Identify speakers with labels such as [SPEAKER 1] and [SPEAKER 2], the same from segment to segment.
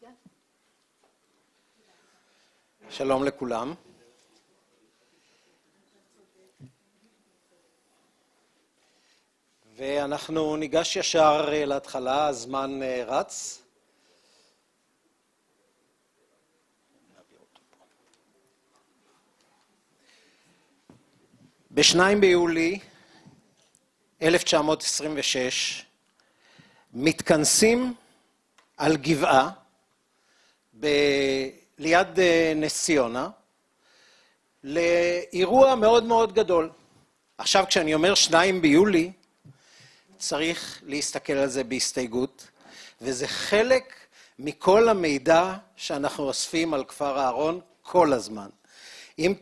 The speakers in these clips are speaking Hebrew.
[SPEAKER 1] שלום לכולם. ואנחנו ניגש ישר להתחלה, הזמן רץ. ב-2 ביולי 1926 מתכנסים על גבעה ליד נס ציונה לאירוע מאוד מאוד גדול. עכשיו כשאני אומר 2 ביולי צריך להסתכל על זה בהסתייגות, וזה חלק מכל המידע שאנחנו אוספים על כפר הארון כל הזמן. אם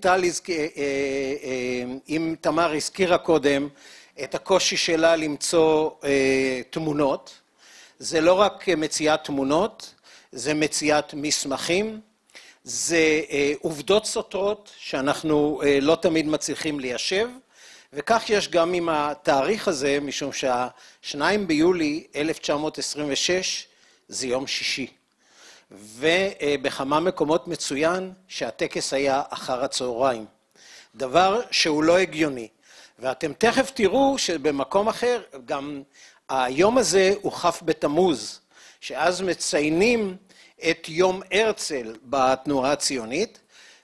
[SPEAKER 1] תמר הזכירה קודם את הקושי שלה למצוא תמונות, זה לא רק מציאת תמונות, זה מציאת מסמכים, זה עובדות סותרות שאנחנו לא תמיד מצליחים ליישב, וכך יש גם עם התאריך הזה, משום שה2 ביולי 1926 זה יום שישי. ובכמה מקומות מצוין שהטקס היה אחר הצהריים. דבר שהוא לא הגיוני. ואתם תכף תראו שבמקום אחר גם היום הזה הוא כ' בתמוז, שאז מציינים את יום הרצל בתנועה הציונית,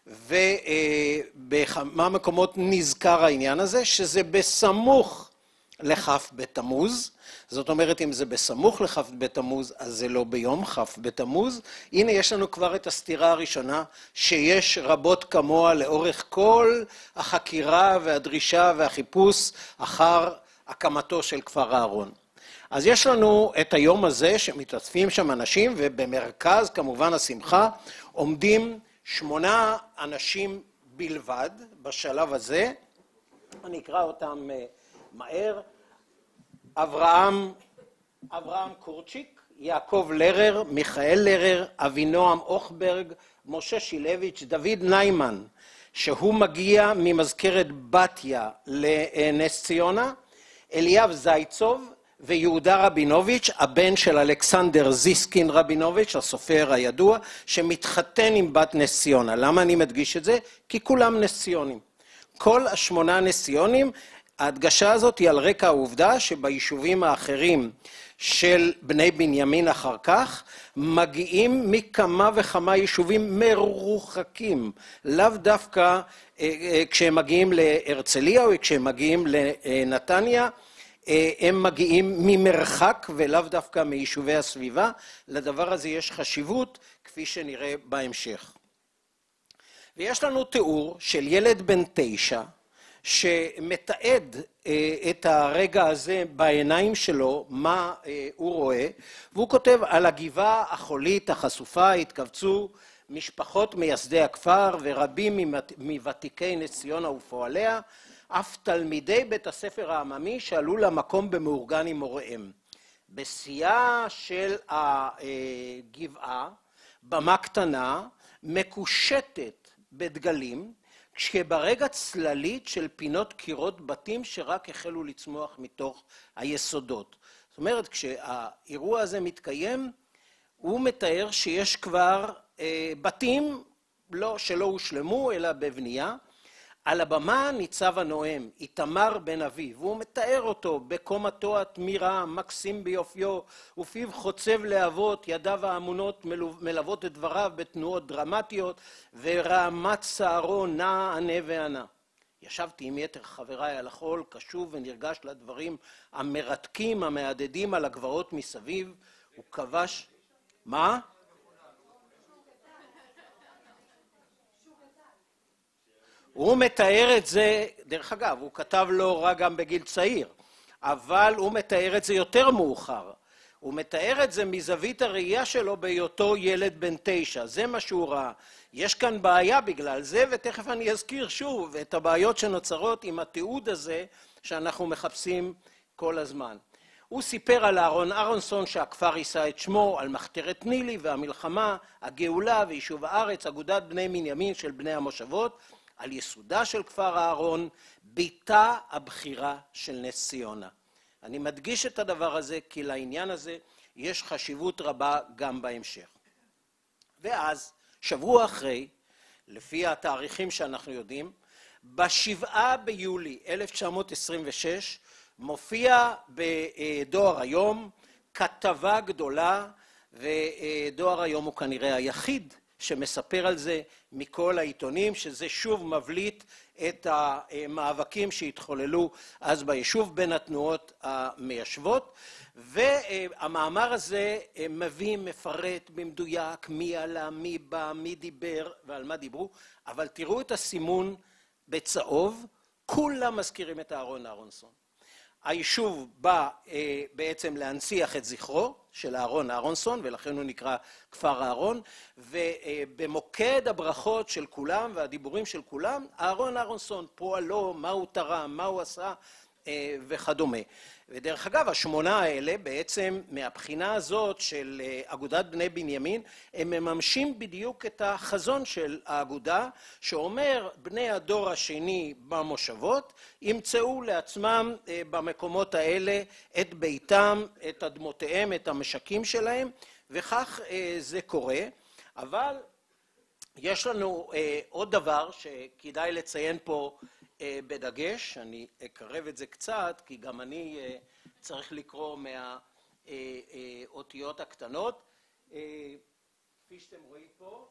[SPEAKER 1] ובכמה מקומות נזכר העניין הזה, שזה בסמוך לכ' בתמוז. זאת אומרת, אם זה בסמוך לכ' בתמוז, אז זה לא ביום כ' בתמוז. הנה יש לנו כבר את הסתירה הראשונה, שיש רבות כמוה לאורך כל החקירה והדרישה והחיפוש אחר הקמתו של כפר הארון. אז יש לנו את היום הזה שמתאספים שם אנשים, ובמרכז כמובן השמחה עומדים 8 אנשים בלבד בשלב הזה. אני אקרא אותם מהר. אברהם קורצ'יק, יעקב לרר, מיכאל לרר, אבינועם אוכברג, משה שילביץ', דוד ניימן, שהוא מגיע ממזכרת בתיה לנס ציונה, אליאב זייצוב ויהודה רבינוביץ', הבן של אלכסנדר זיסקין רבינוביץ', הסופר הידוע, שמתחתן עם בת נס ציונה. למה אני מדגיש את זה? כי כולם נס ציונים. כל 8 נס ציונים. ההדגשה הזאת היא על רקע העובדה שביישובים האחרים של בני בנימין אחר כך, מגיעים מכמה וכמה יישובים מרוחקים, לאו דווקא כשהם מגיעים להרצליה או כשהם מגיעים לנתניה, הם מגיעים ממרחק ולאו דווקא מיישובי הסביבה. לדבר הזה יש חשיבות כפי שנראה בהמשך. ויש לנו תיאור של ילד בן 9, שמתעד את הרגע הזה בעיניים שלו, מה הוא רואה, והוא כותב: על הגבעה החולית החשופה התקבצו משפחות מייסדי הכפר ורבים מוותיקי נס ציונה ופועליה, אף תלמידי בית הספר העממי שעלו למקום במאורגן עם הוריהם. בשיאה של הגבעה, במה קטנה, מקושטת בדגלים, כשברגע צללית של פינות קירות בתים שרק החלו לצמוח מתוך היסודות. זאת אומרת, כשהאירוע הזה מתקיים, הוא מתאר שיש כבר בתים שלא הושלמו אלא בבנייה. על הבמה ניצב הנואם, איתמר בן אביב, והוא מתאר אותו בקומתו התמירה, מקסים ביופיו, ופיו חוצב להבות, ידיו האמונות מלוות את דבריו בתנועות דרמטיות, ורעמת שערו נע ענה וענה. ישבתי עם יתר חבריי על החול, קשוב ונרגש לדברים המרתקים, המהדהדים על הגבעות מסביב, הוא כבש... מה? הוא מתאר את זה, דרך אגב, הוא כתב לא רק גם בגיל צעיר, אבל הוא מתאר את זה יותר מאוחר. הוא מתאר את זה מזווית הראייה שלו בהיותו ילד בן 9, זה מה שהוא ראה. יש כאן בעיה בגלל זה, ותכף אני אזכיר שוב את הבעיות שנוצרות עם התיעוד הזה שאנחנו מחפשים כל הזמן. הוא סיפר על אהרון אהרונסון שהכפר יישא את שמו, על מחתרת נילי והמלחמה, הגאולה ויישוב הארץ, אגודת בני בנימין של בני המושבות, על יסודה של כפר הארון, ביתה הבחירה של נס ציונה. אני מדגיש את הדבר הזה כי לעניין הזה יש חשיבות רבה גם בהמשך. ואז, שבוע אחרי, לפי התאריכים שאנחנו יודעים, ב7 ביולי 1926 מופיע בדואר היום כתבה גדולה, ודואר היום הוא כנראה היחיד שמספר על זה מכל העיתונים, שזה שוב מבליט את המאבקים שהתחוללו אז ביישוב בין התנועות המיישבות, והמאמר הזה מביא, מפרט במדויק מי עלה, מי בא, מי דיבר ועל מה דיברו, אבל תראו את הסימון בצהוב, כולם מזכירים את אהרון אהרונסון. היישוב בא בעצם להנציח את זכרו של אהרון אהרונסון, ולכן הוא נקרא כפר אהרון, ובמוקד הברכות של כולם והדיבורים של כולם, אהרון אהרונסון, פועלו, מה הוא תרם, מה הוא עשה וכדומה. ודרך אגב, השמונה האלה בעצם מהבחינה הזאת של אגודת בני בנימין, הם מממשים בדיוק את החזון של האגודה, שאומר בני הדור השני במושבות, ימצאו לעצמם במקומות האלה את ביתם, את אדמותיהם, את המשקים שלהם, וכך זה קורה. אבל יש לנו עוד דבר שכדאי לציין פה בדגש, אני אקרב את זה קצת, כי גם אני צריך לקרוא מהאותיות הקטנות. כפי שאתם רואים פה,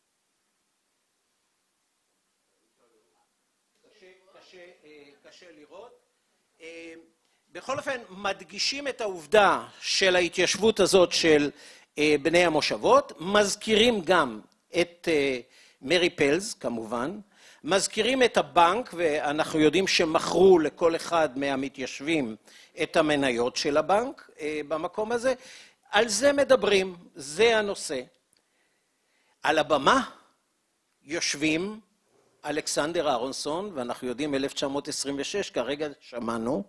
[SPEAKER 1] קשה לראות. בכל אופן, מדגישים את העובדה של ההתיישבות הזאת של בני המושבות, מזכירים גם את מרי פלז כמובן, מזכירים את הבנק, ואנחנו יודעים שמכרו לכל אחד מהמתיישבים את המניות של הבנק במקום הזה. על זה מדברים, זה הנושא. על הבמה יושבים אלכסנדר אהרונסון, ואנחנו יודעים 1926, כרגע שמענו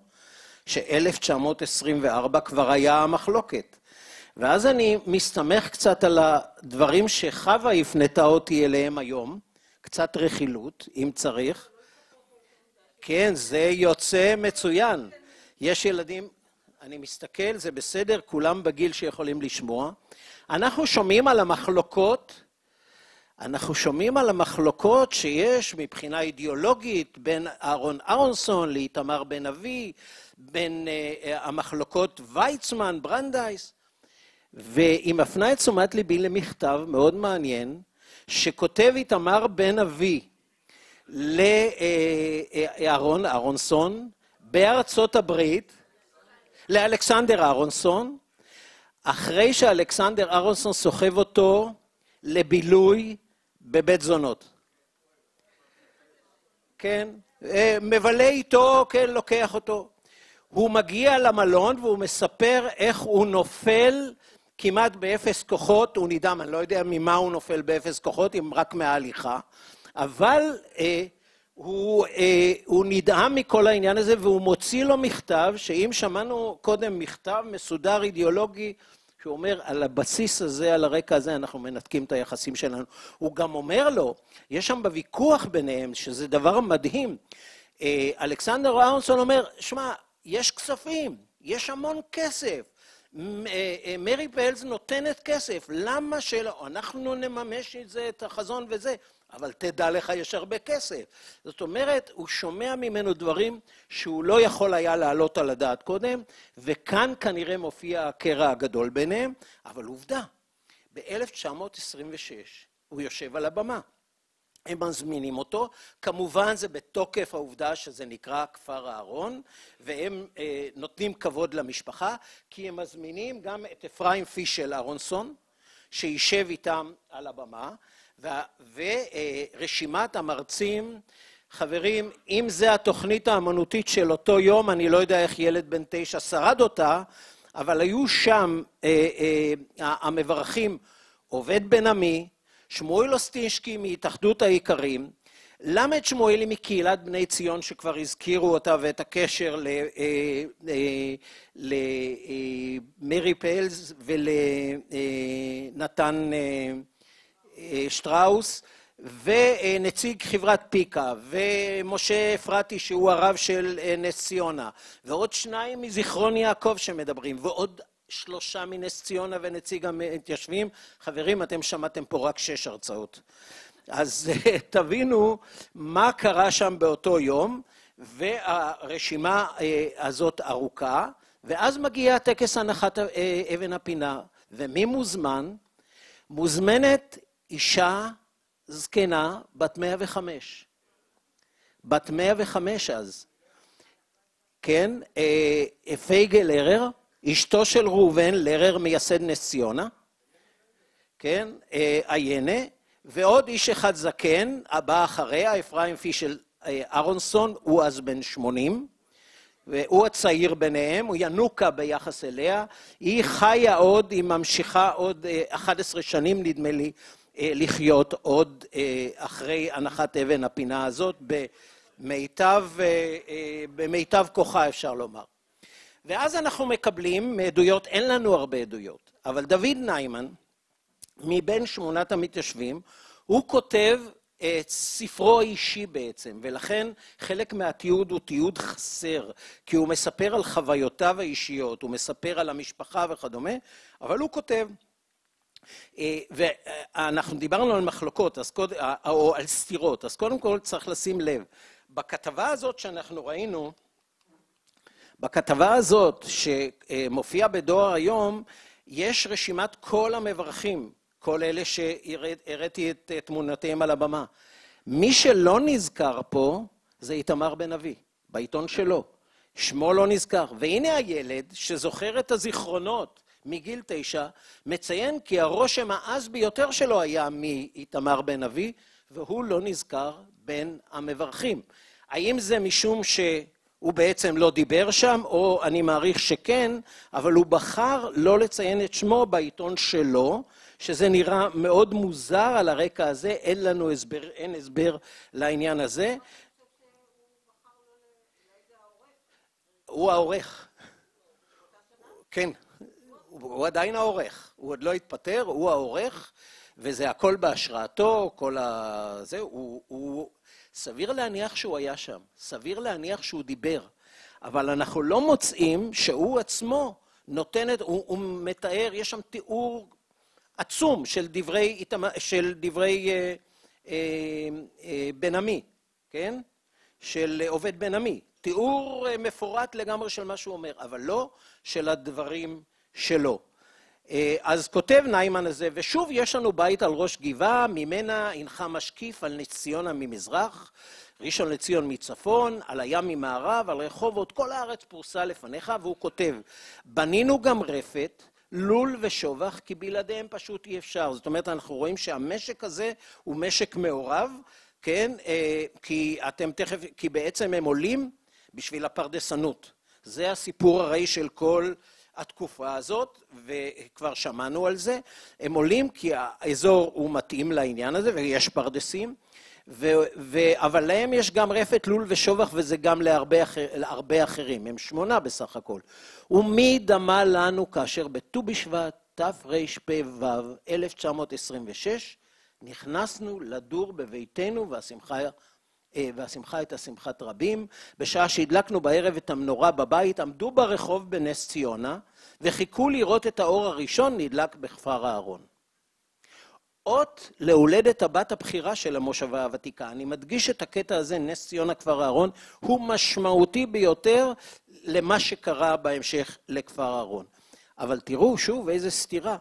[SPEAKER 1] ש-1924 כבר היה המחלוקת. ואז אני מסתמך קצת על הדברים שחווה הפנתה אותי אליהם היום, קצת רכילות, אם צריך. כן, זה יוצא מצוין. יש ילדים, אני מסתכל, זה בסדר, כולם בגיל שיכולים לשמוע. אנחנו שומעים על המחלוקות שיש מבחינה אידיאולוגית בין אהרון אהרונסון לאיתמר בן אבי, בין המחלוקות ויצמן, ברנדייס, והיא מפנה את תשומת ליבי למכתב מאוד מעניין, שכותב איתמר בן אבי לאהרון אהרונסון בארצות הברית, לאלכסנדר אהרונסון, אחרי שאלכסנדר אהרונסון סוחב אותו לבילוי בבית זונות. כן, מבלה איתו, כן, לוקח אותו. הוא מגיע למלון והוא מספר איך הוא נופל כמעט באפס כוחות, הוא נדהם, אני לא יודע ממה הוא נופל באפס כוחות, אם רק מההליכה, אבל הוא נדהם מכל העניין הזה, והוא מוציא לו מכתב, שאם שמענו קודם מכתב מסודר אידיאולוגי, שהוא אומר, על הבסיס הזה, על הרקע הזה, אנחנו מנתקים את היחסים שלנו. הוא גם אומר לו, יש שם בוויכוח ביניהם, שזה דבר מדהים, אלכסנדר אהרונסון אומר, שמע, יש כספים, יש המון כסף, מרי פלז נותנת כסף, למה שלא? אנחנו נממש את זה, את החזון וזה, אבל תדע לך יש הרבה כסף. זאת אומרת, הוא שומע ממנו דברים שהוא לא יכול היה לעלות על הדעת קודם, וכאן כנראה מופיע הקרע הגדול ביניהם, אבל עובדה, ב-1926 הוא יושב על הבמה. הם מזמינים אותו, כמובן זה בתוקף העובדה שזה נקרא כפר אהרון, והם נותנים כבוד למשפחה, כי הם מזמינים גם את אפרים פישל אהרונסון, שישב איתם על הבמה, ורשימת המרצים, חברים, אם זה התוכנית האמנותית של אותו יום, אני לא יודע איך ילד בן 9 שרד אותה, אבל היו שם המברכים עובד בן עמי, שמואל אוסטישקי מהתאחדות האיכרים, למד שמואלי מקהילת בני ציון שכבר הזכירו אותה ואת הקשר למרי פלז ולנתן שטראוס, ונציג חברת פיקה, ומשה אפרתי שהוא הרב של נס ציונה, ועוד שניים מזיכרון יעקב שמדברים, ועוד 3 מנס ציונה ונציג המתיישבים. חברים, אתם שמעתם פה רק 6 הרצאות. אז תבינו מה קרה שם באותו יום, והרשימה הזאת ארוכה, ואז מגיע טקס הנחת אבן הפינה, ומי מוזמן? מוזמנת אישה זקנה בת 105. בת 105 אז. כן, פייגה לרר, אשתו של ראובן, לרר מייסד נס ציונה, כן, עיינה, ועוד איש אחד זקן, הבא אחריה, אפרים פישל ארונסון, הוא אז בן 80, והוא הצעיר ביניהם, הוא ינוקה ביחס אליה, היא חיה עוד, היא ממשיכה עוד 11 שנים נדמה לי, לחיות עוד אחרי הנחת אבן הפינה הזאת, במיטב כוחה אפשר לומר. ואז אנחנו מקבלים מעדויות, אין לנו הרבה עדויות, אבל דוד ניימן, מבין 8 המתיישבים, הוא כותב את ספרו האישי בעצם, ולכן חלק מהתיעוד הוא תיעוד חסר, כי הוא מספר על חוויותיו האישיות, הוא מספר על המשפחה וכדומה, אבל הוא כותב, ואנחנו דיברנו על מחלוקות, או על סתירות, אז קודם כל צריך לשים לב, בכתבה הזאת שאנחנו ראינו, בכתבה הזאת שמופיעה בדואר היום, יש רשימת כל המברכים, כל אלה שהראיתי את תמונותיהם על הבמה. מי שלא נזכר פה זה איתמר בן אבי, בעיתון שלו. שמו לא נזכר. והנה הילד שזוכר את הזיכרונות מגיל 9, מציין כי הרושם העז ביותר שלו היה מאיתמר בן אבי, והוא לא נזכר בין המברכים. האם זה משום שהוא בעצם לא דיבר שם, או אני מעריך שכן, אבל הוא בחר לא לציין את שמו בעיתון שלו, שזה נראה מאוד מוזר על הרקע הזה, אין לנו הסבר, אין הסבר לעניין הזה. הוא העורך. כן, הוא עדיין העורך, הוא עוד לא התפטר, הוא העורך, וזה הכל בהשראתו, כל הזה, הוא סביר להניח שהוא היה שם, סביר להניח שהוא דיבר, אבל אנחנו לא מוצאים שהוא עצמו נותן את, הוא מתאר, יש שם תיאור עצום של דברי בן עמי, כן? של עובד בן עמי, תיאור מפורט לגמרי של מה שהוא אומר, אבל לא של הדברים שלו. אז כותב ניימן הזה, ושוב יש לנו בית על ראש גבעה, ממנה הנך משקיף על נס ציונה ממזרח, ראשון לציון מצפון, על הים ממערב, על רחובות, כל הארץ פרוסה לפניך, והוא כותב, בנינו גם רפת, לול ושובח, כי בלעדיהם פשוט אי אפשר. זאת אומרת, אנחנו רואים שהמשק הזה הוא משק מעורב, כן? כי בעצם הם עולים בשביל הפרדסנות. זה הסיפור הרי של כל התקופה הזאת, וכבר שמענו על זה. הם עולים כי האזור הוא מתאים לעניין הזה, ויש פרדסים, אבל להם יש גם רפת, לול ושובח, וזה גם להרבה אחרים. הם 8 בסך הכל. ומי דמה לנו כאשר בט"ו בשבט תרפ"ו 1926 נכנסנו לדור בביתנו והשמחה הייתה שמחת רבים. בשעה שהדלקנו בערב את המנורה בבית, עמדו ברחוב בנס ציונה וחיכו לראות את האור הראשון נדלק בכפר הארון. אות להולדת הבת הבחירה של המושבה הוותיקה. אני מדגיש את הקטע הזה, נס ציונה כפר הארון, הוא משמעותי ביותר למה שקרה בהמשך לכפר הארון. אבל תראו שוב איזה סתירה.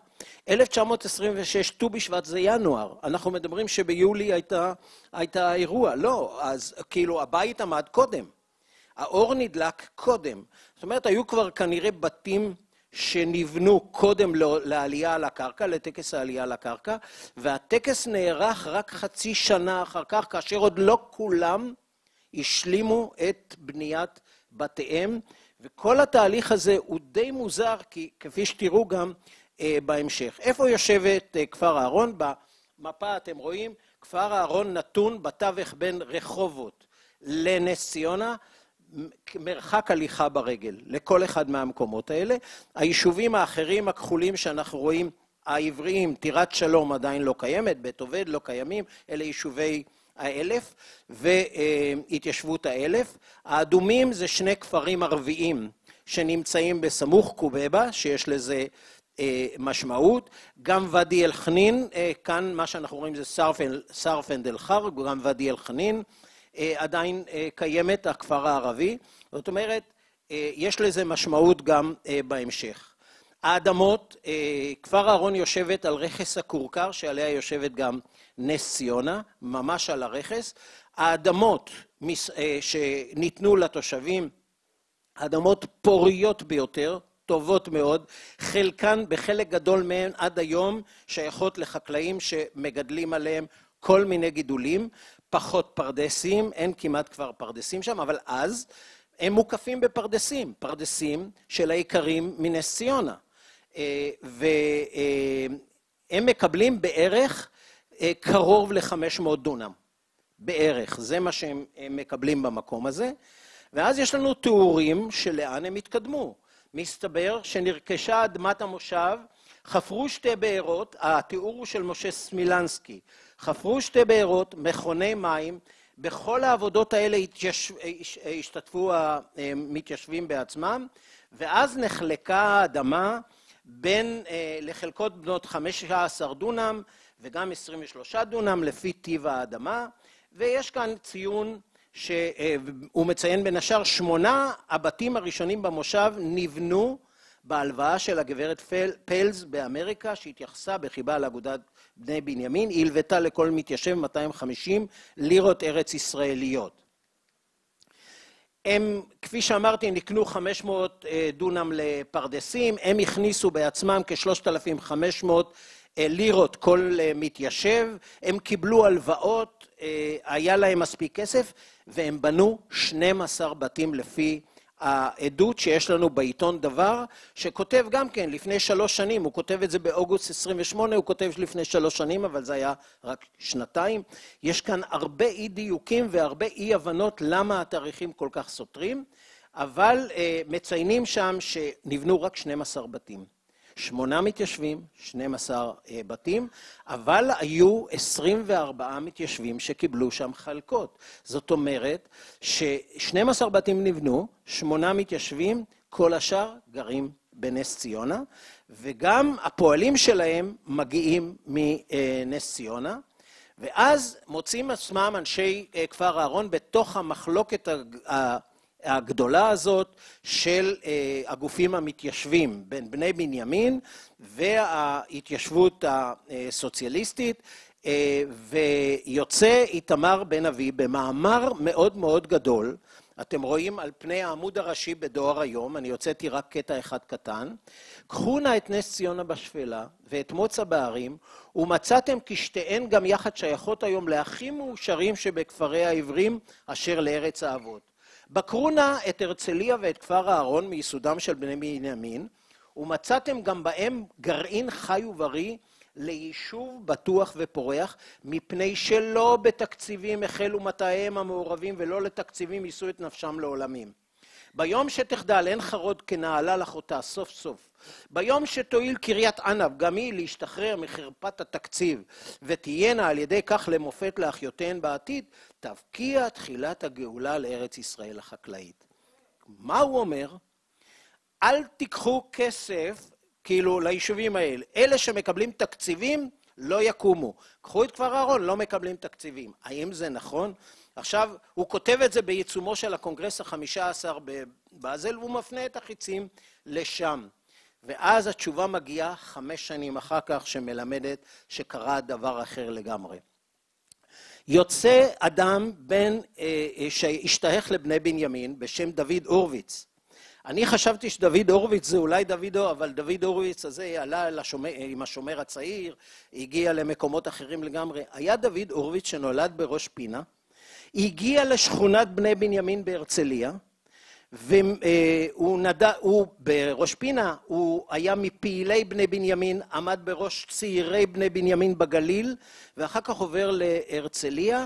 [SPEAKER 1] 1926, ט"ו בשבט זה ינואר. אנחנו מדברים שביולי הייתה אירוע. לא, אז כאילו הבית עמד קודם. האור נדלק קודם. זאת אומרת, היו כבר כנראה בתים שנבנו קודם לעלייה על הקרקע, לטקס העלייה על הקרקע, והטקס נערך רק חצי שנה אחר כך, כאשר עוד לא כולם השלימו את בניית בתיהם, וכל התהליך הזה הוא די מוזר, כי כפי שתראו גם בהמשך. איפה יושבת כפר הארון? במפה אתם רואים, כפר הארון נתון בתווך בין רחובות לנס ציונה, מרחק הליכה ברגל לכל אחד מהמקומות האלה. היישובים האחרים הכחולים שאנחנו רואים, העבריים, טירת שלום עדיין לא קיימת, בית עובד לא קיימים, אלה יישובי האלף והתיישבות האלף. האדומים זה 2 כפרים ערביים שנמצאים בסמוך קובבה, שיש לזה משמעות, גם ואדי אל חנין, כאן מה שאנחנו רואים זה סרפנד אל חרב, גם ואדי אל חנין, עדיין קיימת הכפר הערבי, זאת אומרת, יש לזה משמעות גם בהמשך. האדמות, כפר הארון יושבת על רכס הכורכר, שעליה יושבת גם נס ציונה, ממש על הרכס. האדמות שניתנו לתושבים, אדמות פוריות ביותר, טובות מאוד, חלקן בחלק גדול מהן עד היום שייכות לחקלאים שמגדלים עליהם כל מיני גידולים, פחות פרדסים, אין כמעט כבר פרדסים שם, אבל אז הם מוקפים בפרדסים, פרדסים של העיקרים מנס ציונה. והם מקבלים בערך קרוב ל-500 דונם, בערך, זה מה שהם מקבלים במקום הזה, ואז יש לנו תיאורים שלאן הם התקדמו. מסתבר שנרכשה אדמת המושב, חפרו שתי בארות, התיאור הוא של משה סמילנסקי, חפרו שתי בארות, מכוני מים, בכל העבודות האלה השתתפו המתיישבים בעצמם, ואז נחלקה האדמה בין לחלקות בנות 15 דונם וגם 23 דונם לפי טיב האדמה, ויש כאן ציון שהוא מציין בין השאר 8 הבתים הראשונים במושב נבנו בהלוואה של הגברת פיילס באמריקה, שהתייחסה בחיבה לאגודת בני בנימין, היא הלוותה לכל מתיישב 250 לירות ארץ ישראליות. הם, כפי שאמרתי, נקנו 500 דונם לפרדסים, הם הכניסו בעצמם כ-3,500 לירות כל מתיישב, הם קיבלו הלוואות, היה להם מספיק כסף, והם בנו 12 בתים לפי העדות שיש לנו בעיתון דבר, שכותב גם כן לפני 3 שנים, הוא כותב את זה באוגוסט 28, הוא כותב לפני 3 שנים, אבל זה היה רק 2. יש כאן הרבה אי דיוקים והרבה אי הבנות למה התאריכים כל כך סותרים, אבל מציינים שם שנבנו רק 12 בתים. 8 מתיישבים, 12 בתים, אבל היו 24 מתיישבים שקיבלו שם חלקות. זאת אומרת ש12 בתים נבנו, 8 מתיישבים, כל השאר גרים בנס ציונה, וגם הפועלים שלהם מגיעים מנס ציונה, ואז מוצאים עצמם אנשי כפר הארון בתוך המחלוקת הגדולה הזאת של הגופים המתיישבים בין בני בנימין וההתיישבות הסוציאליסטית, ויוצא איתמר בן אבי במאמר מאוד מאוד גדול, אתם רואים על פני העמוד הראשי בדואר היום, אני הוצאתי רק קטע אחד קטן, קחו נא את נס ציונה בשפלה ואת מוצא בהרים, ומצאתם כשתיהן גם יחד שייכות היום לאחים מאושרים שבכפרי העברים אשר לארץ האבות. בקרו נא את הרצליה ואת כפר הארון מיסודם של בני בנימין, ומצאתם גם בהם גרעין חי ובריא ליישוב בטוח ופורח, מפני שלא בתקציבים החלו מטעיהם המעורבים, ולא לתקציבים יישאו את נפשם לעולמים. ביום שתחדל אין חרוד כנעלה לך אותה סוף סוף. ביום שתועיל קריית ענב גם היא להשתחרר מחרפת התקציב, ותהיינה על ידי כך למופת לאחיותיהן בעתיד, תבקיע תחילת הגאולה לארץ ישראל החקלאית. מה הוא אומר? אל תיקחו כסף כאילו ליישובים האלה. אלה שמקבלים תקציבים לא יקומו. קחו את כפר הארון, לא מקבלים תקציבים. האם זה נכון? עכשיו, הוא כותב את זה בעיצומו של הקונגרס ה-15 בבאזל, והוא מפנה את החיצים לשם. ואז התשובה מגיעה 5 שנים אחר כך, שמלמדת שקרה דבר אחר לגמרי. יוצא אדם שהשתייך לבני בנימין בשם דוד הורוביץ. אני חשבתי שדוד הורוביץ זה אולי אבל דוד הורוביץ הזה עלה עם השומר הצעיר, הגיע למקומות אחרים לגמרי. היה דוד הורוביץ שנולד בראש פינה, הגיע לשכונת בני בנימין בהרצליה, והוא בראש פינה, הוא היה מפעילי בני בנימין, עמד בראש צעירי בני בנימין בגליל, ואחר כך עובר להרצליה,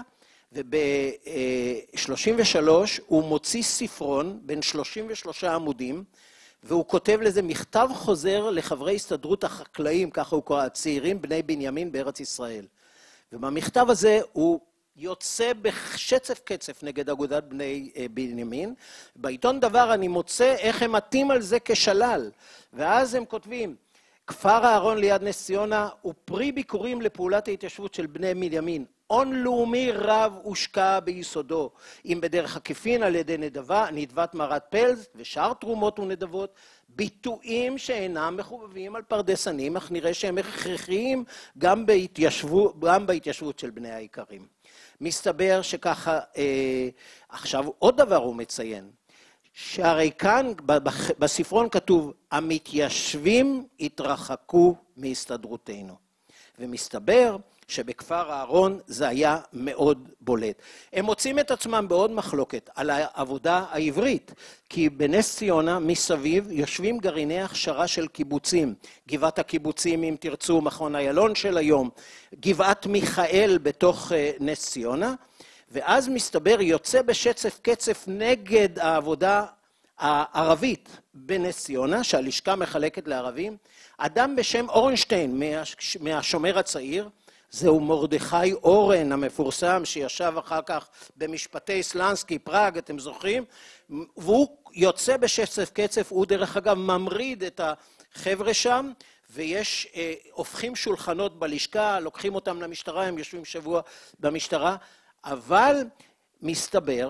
[SPEAKER 1] וב-33 הוא מוציא ספרון בין 33 עמודים, והוא כותב לזה מכתב חוזר לחברי הסתדרות החקלאים, ככה הוא קורא, הצעירים בני בנימין בארץ ישראל. ובמכתב הזה הוא יוצא בשצף קצף נגד אגודת בני בנימין. בעיתון דבר אני מוצא איך הם מתים על זה כשלל, ואז הם כותבים, כפר אהרון ליד נס ציונה הוא פרי ביקורים לפעולת ההתיישבות של בני בנימין. הון לאומי רב הושקע ביסודו, אם בדרך עקיפין על ידי נדבת מערת פלז ושאר תרומות ונדבות, ביטויים שאינם מחובבים על פרדסנים, אך נראה שהם הכרחיים גם בהתיישבות של בני העיקרים. מסתבר שככה, עכשיו עוד דבר הוא מציין, שהרי כאן בספרון כתוב, המתיישבים התרחקו מהסתדרותנו. ומסתבר שבכפר אהרון זה היה מאוד בולט. הם מוצאים את עצמם בעוד מחלוקת על העבודה העברית, כי בנס ציונה מסביב יושבים גרעיני הכשרה של קיבוצים, גבעת הקיבוצים אם תרצו, מכון איילון של היום, גבעת מיכאל בתוך נס ציונה, ואז מסתבר יוצא בשצף קצף נגד העבודה הערבית בנס ציונה, שהלשכה מחלקת לערבים, אדם בשם אורנשטיין מהשומר הצעיר, זהו מרדכי אורן המפורסם שישב אחר כך במשפטי סלנסקי, פראג, אתם זוכרים? והוא יוצא בשצף קצף, הוא דרך אגב ממריד את החבר'ה שם, ויש, הופכים שולחנות בלשכה, לוקחים אותם למשטרה, הם יושבים שבוע במשטרה, אבל מסתבר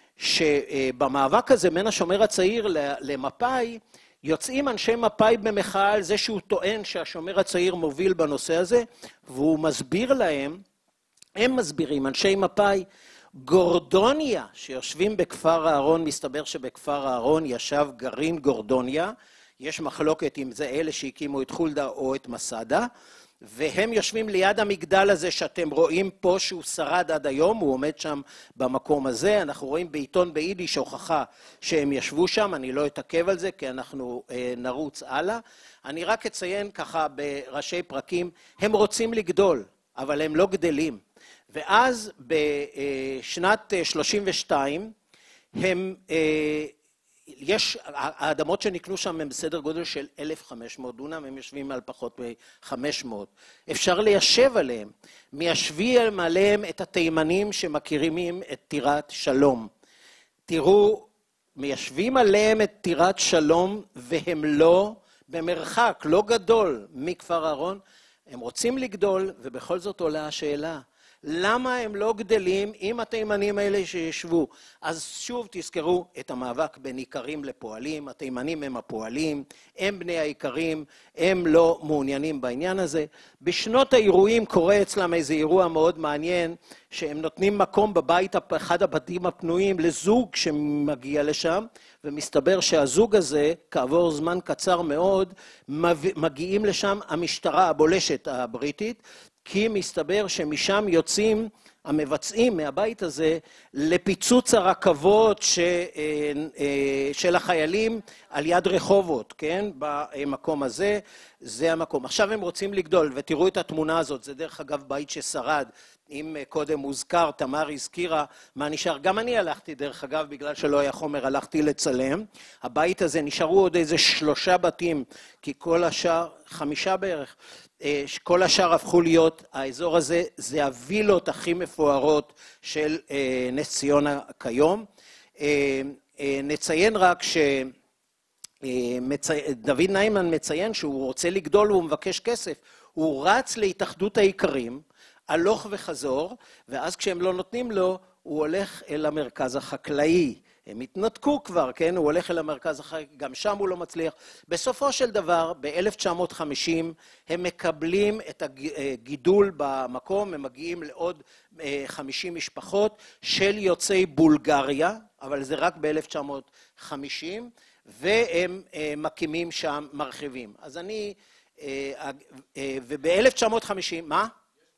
[SPEAKER 1] שבמאבק הזה בין השומר הצעיר למפא"י, יוצאים אנשי מפא"י במחאה על זה שהוא טוען שהשומר הצעיר מוביל בנושא הזה, והוא מסביר להם, הם מסבירים, אנשי מפא"י, גורדוניה שיושבים בכפר אהרון, מסתבר שבכפר אהרון ישב גרעין גורדוניה, יש מחלוקת אם זה אלה שהקימו את חולדה או את מסדה, והם יושבים ליד המגדל הזה שאתם רואים פה שהוא שרד עד היום, הוא עומד שם במקום הזה, אנחנו רואים בעיתון ביידיש הוכחה שהם ישבו שם, אני לא אתעכב על זה כי אנחנו נרוץ הלאה, אני רק אציין ככה בראשי פרקים, הם רוצים לגדול, אבל הם לא גדלים, ואז בשנת 32 הם יש, האדמות שנקנו שם הם בסדר גודל של 1,500 דונם, הם יושבים על פחות מ-500. אפשר ליישב עליהם, מיישבים עליהם את התימנים שמכירים את טירת שלום. תראו, מיישבים עליהם את טירת שלום והם לא במרחק, לא גדול מכפר אהרון. הם רוצים לגדול ובכל זאת עולה השאלה. למה הם לא גדלים עם התימנים האלה שישבו? אז שוב תזכרו את המאבק בין איכרים לפועלים, התימנים הם הפועלים, הם בני האיכרים, הם לא מעוניינים בעניין הזה. בשנות האירועים קורה אצלם איזה אירוע מאוד מעניין, שהם נותנים מקום בבית, אחד הבתים הפנויים לזוג שמגיע לשם, ומסתבר שהזוג הזה, כעבור זמן קצר מאוד, מגיעים לשם המשטרה הבולשת הבריטית, כי מסתבר שמשם יוצאים המבצעים מהבית הזה לפיצוץ הרכבות של החיילים על יד רחובות, כן? במקום הזה, זה המקום. עכשיו הם רוצים לגדול, ותראו את התמונה הזאת, זה דרך אגב בית ששרד, אם קודם הוזכר, תמר הזכירה מה נשאר, גם אני הלכתי דרך אגב, בגלל שלא היה חומר, הלכתי לצלם, הבית הזה נשארו עוד איזה 3 בתים, כי כל השאר, 5 בערך, כל השאר הפכו להיות, האזור הזה זה הווילות הכי מפוארות של נס ציונה כיום. נציין רק דוד ניימן מציין שהוא רוצה לגדול והוא מבקש כסף, הוא רץ להתאחדות האיכרים, הלוך וחזור, ואז כשהם לא נותנים לו, הוא הולך אל המרכז החקלאי. הם התנתקו כבר, כן? הוא הולך אל המרכז החקלאי, גם שם הוא לא מצליח. בסופו של דבר, ב-1950, הם מקבלים את הגידול במקום, הם מגיעים לעוד 50 משפחות של יוצאי בולגריה, אבל זה רק ב-1950, והם מקימים שם מרחיבים. אז אני, וב-1950, מה?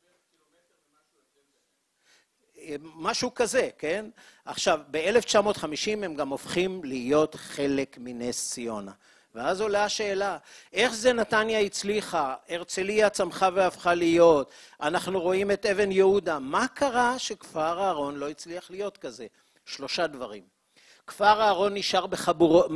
[SPEAKER 1] משהו כזה, כן? עכשיו, ב-1950 הם גם הופכים להיות חלק מנס ציונה. ואז עולה השאלה, איך זה נתניה הצליחה? הרצליה צמחה והפכה להיות. אנחנו רואים את אבן יהודה. מה קרה שכפר אהרון לא הצליח להיות כזה? 3 דברים. כפר אהרון נשאר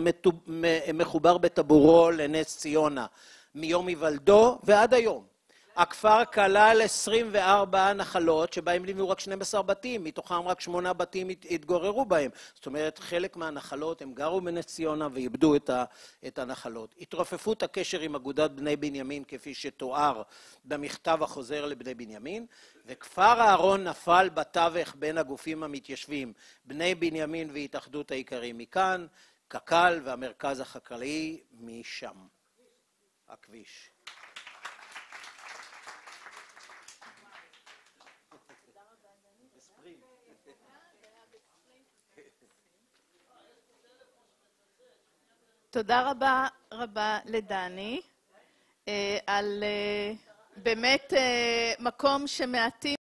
[SPEAKER 1] מחובר בטבורו לנס ציונה, מיום היוולדו ועד היום. הכפר כלל 24 נחלות שבהם נבנו רק 12 בתים, מתוכם רק 8 בתים התגוררו בהם. זאת אומרת, חלק מהנחלות הם גרו בנס ציונה ואיבדו את הנחלות. התרופפות הקשר עם אגודת בני בנימין כפי שתואר במכתב החוזר לבני בנימין, וכפר הארון נפל בתווך בין הגופים המתיישבים, בני בנימין והתאחדות העיקרים מכאן, קק"ל והמרכז החקלאי משם. הכביש.
[SPEAKER 2] תודה רבה לדני על באמת מקום שמעטים